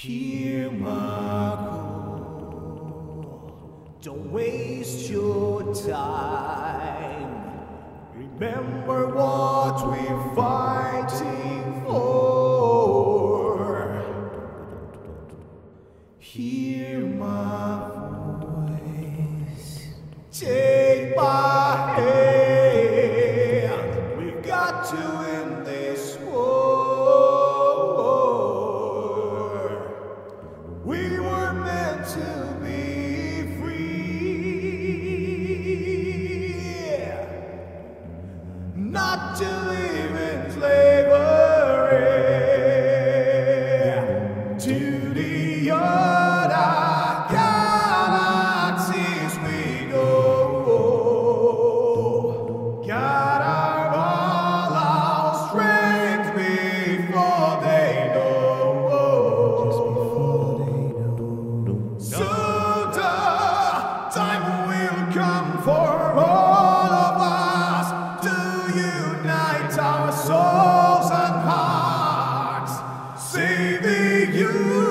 Hear my call, don't waste your time. Remember what we're fighting for. Hear my voice, take my hand. We've got to end this war. We were meant to be free, not to live in slavery. To the other galaxies we go. Gather all our strength before they know. So the time will come for all of us to unite our souls and hearts. Save the universe.